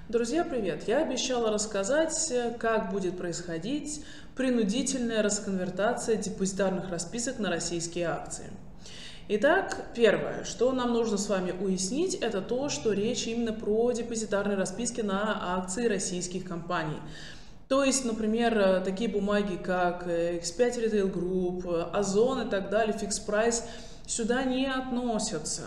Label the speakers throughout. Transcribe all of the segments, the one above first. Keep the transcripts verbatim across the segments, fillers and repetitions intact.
Speaker 1: Друзья, привет! Я обещала рассказать, как будет происходить принудительная расконвертация депозитарных расписок на российские акции. Итак, первое, что нам нужно с вами уяснить, это то, что речь именно про депозитарные расписки на акции российских компаний. То есть, например, такие бумаги, как икс пять Retail Group, Озон и так далее, Fixed Price, сюда не относятся.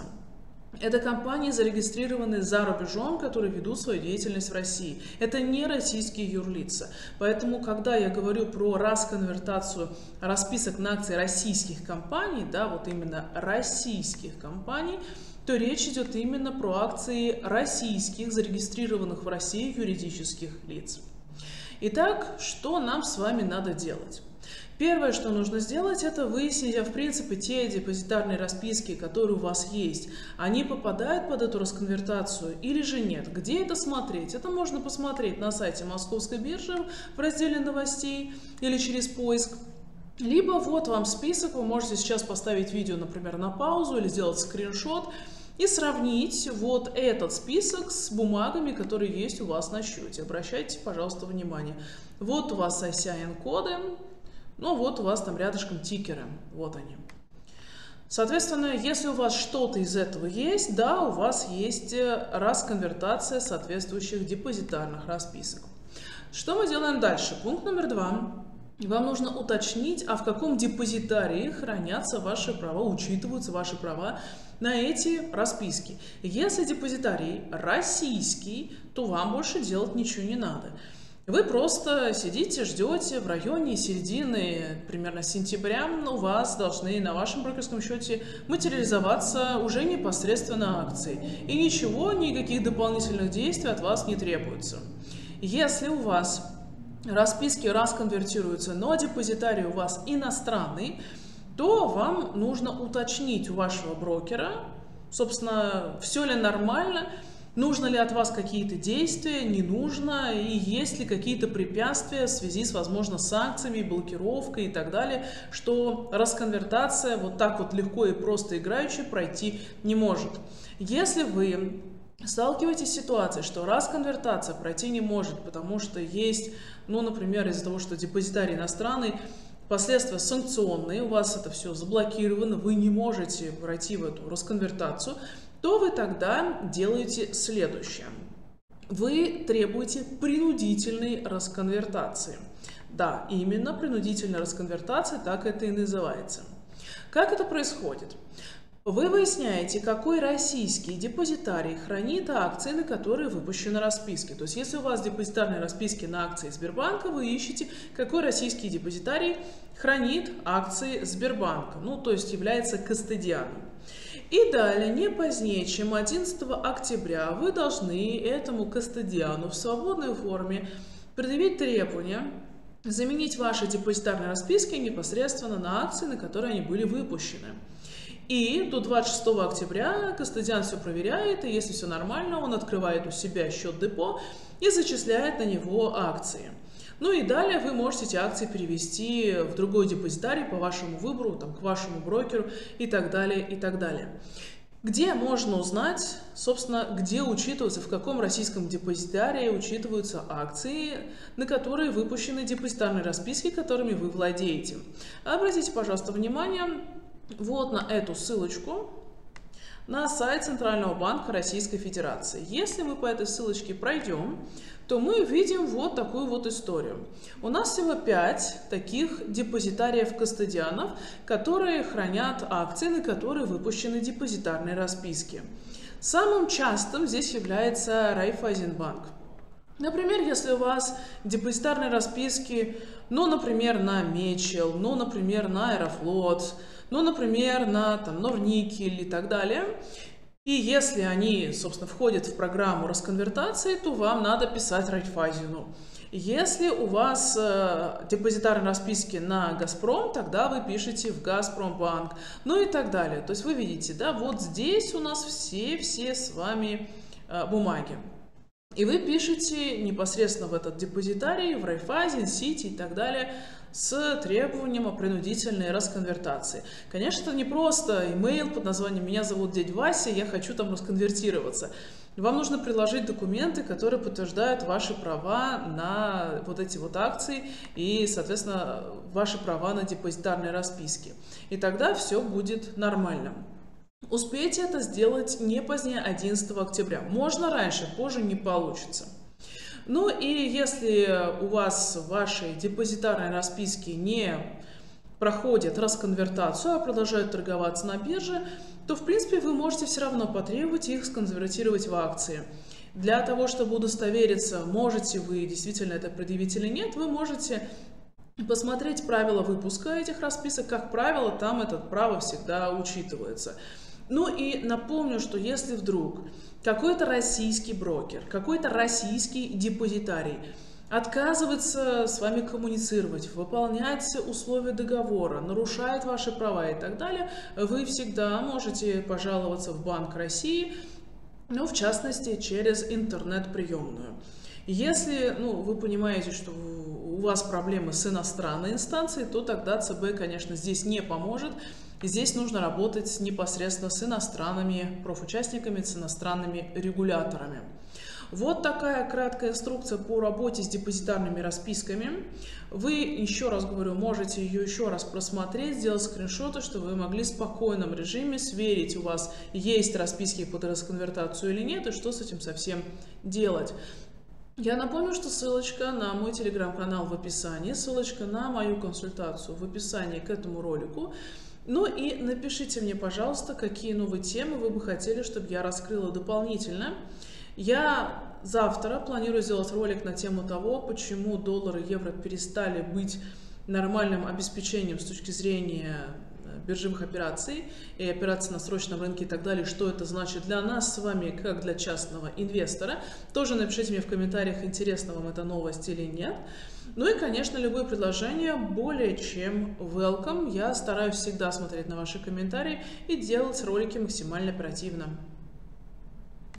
Speaker 1: Это компании, зарегистрированные за рубежом, которые ведут свою деятельность в России. Это не российские юрлица. Поэтому, когда я говорю про расконвертацию расписок на акции российских компаний, да, вот именно российских компаний, то речь идет именно про акции российских, зарегистрированных в России юридических лиц. Итак, что нам с вами надо делать? Первое, что нужно сделать, это выяснить, а в принципе те депозитарные расписки, которые у вас есть, они попадают под эту расконвертацию или же нет. Где это смотреть? Это можно посмотреть на сайте Московской биржи в разделе новостей или через поиск. Либо вот вам список, вы можете сейчас поставить видео, например, на паузу или сделать скриншот и сравнить вот этот список с бумагами, которые есть у вас на счете. Обращайте, пожалуйста, внимание. Вот у вас ай си ай эн-коды. Ну вот у вас там рядышком тикеры, вот они. Соответственно, если у вас что-то из этого есть, да, у вас есть расконвертация соответствующих депозитарных расписок. Что мы делаем дальше? Пункт номер два. Вам нужно уточнить, а в каком депозитарии хранятся ваши права, учитываются ваши права на эти расписки. Если депозитарий российский, то вам больше делать ничего не надо. Вы просто сидите, ждете в районе середины, примерно сентября, у вас должны на вашем брокерском счете материализоваться уже непосредственно акции. И ничего, никаких дополнительных действий от вас не требуется. Если у вас расписки расконвертируются, но депозитарий у вас иностранный, то вам нужно уточнить у вашего брокера, собственно, все ли нормально, нужно ли от вас какие-то действия, не нужно, и есть ли какие-то препятствия в связи с, возможно, санкциями, блокировкой и так далее, что расконвертация вот так вот легко и просто играючи пройти не может. Если вы сталкиваетесь с ситуацией, что расконвертация пройти не может, потому что есть, ну, например, из-за того, что депозитарий иностранный, последствия санкционные, у вас это все заблокировано, вы не можете пройти в эту расконвертацию, то вы тогда делаете следующее. Вы требуете принудительной расконвертации. Да, именно принудительная расконвертация, так это и называется. Как это происходит? Вы выясняете, какой российский депозитарий хранит акции, на которые выпущены расписки. То есть, если у вас депозитарные расписки на акции Сбербанка, вы ищете, какой российский депозитарий хранит акции Сбербанка, ну, то есть является кастодианом. И далее, не позднее, чем одиннадцатого октября, вы должны этому кастодиану в свободной форме предъявить требования заменить ваши депозитарные расписки непосредственно на акции, на которые они были выпущены. И до двадцать шестого октября кастодиан все проверяет, и если все нормально, он открывает у себя счет депо и зачисляет на него акции. Ну и далее вы можете эти акции перевести в другой депозитарий по вашему выбору, там, к вашему брокеру и так далее, и так далее. Где можно узнать, собственно, где учитываются, в каком российском депозитарии учитываются акции, на которые выпущены депозитарные расписки, которыми вы владеете. Обратите, пожалуйста, внимание вот на эту ссылочку на сайт Центрального банка Российской Федерации. Если мы по этой ссылочке пройдем, то мы видим вот такую вот историю. У нас всего пять таких депозитариев-кастодианов, которые хранят акции, на которые выпущены депозитарные расписки. Самым частым здесь является Райффайзенбанк. Например, если у вас депозитарные расписки, ну, например, на Мечел, ну, например, на Аэрофлот, ну, например, на там, Норникель и так далее, и если они, собственно, входят в программу расконвертации, то вам надо писать Райффайзену. Если у вас э, депозитарные расписки на Газпром, тогда вы пишете в Газпромбанк, ну и так далее. То есть вы видите, да, вот здесь у нас все-все с вами э, бумаги. И вы пишете непосредственно в этот депозитарий, в Райффайзен, Сити и так далее, с требованием о принудительной расконвертации. Конечно, это не просто имейл под названием «Меня зовут дядя Вася, я хочу там расконвертироваться». Вам нужно приложить документы, которые подтверждают ваши права на вот эти вот акции и, соответственно, ваши права на депозитарные расписки. И тогда все будет нормально. Успейте это сделать не позднее одиннадцатого октября. Можно раньше, позже не получится. Ну и если у вас ваши депозитарные расписки не проходят расконвертацию, а продолжают торговаться на бирже, то в принципе вы можете все равно потребовать их сконвертировать в акции. Для того, чтобы удостовериться, можете вы действительно это предъявить или нет, вы можете посмотреть правила выпуска этих расписок. Как правило, там это право всегда учитывается. Ну и напомню, что если вдруг какой-то российский брокер, какой-то российский депозитарий отказывается с вами коммуницировать, выполнять условия договора, нарушает ваши права и так далее, вы всегда можете пожаловаться в Банк России, ну, в частности, через интернет-приемную. Если ну, вы понимаете, что у вас проблемы с иностранной инстанцией, то тогда ЦБ, конечно, здесь не поможет. Здесь нужно работать непосредственно с иностранными профучастниками, с иностранными регуляторами. Вот такая краткая инструкция по работе с депозитарными расписками. Вы, еще раз говорю, можете ее еще раз просмотреть, сделать скриншоты, чтобы вы могли в спокойном режиме сверить, у вас есть расписки под расконвертацию или нет, и что с этим совсем делать. Я напомню, что ссылочка на мой телеграм-канал в описании, ссылочка на мою консультацию в описании к этому ролику. Ну и напишите мне, пожалуйста, какие новые темы вы бы хотели, чтобы я раскрыла дополнительно. Я завтра планирую сделать ролик на тему того, почему доллар и евро перестали быть нормальным обеспечением с точки зрения биржевых операций и операций на срочном рынке и так далее, что это значит для нас с вами, как для частного инвестора. Тоже напишите мне в комментариях, интересна вам эта новость или нет. Ну и, конечно, любые предложения более чем welcome. Я стараюсь всегда смотреть на ваши комментарии и делать ролики максимально оперативно.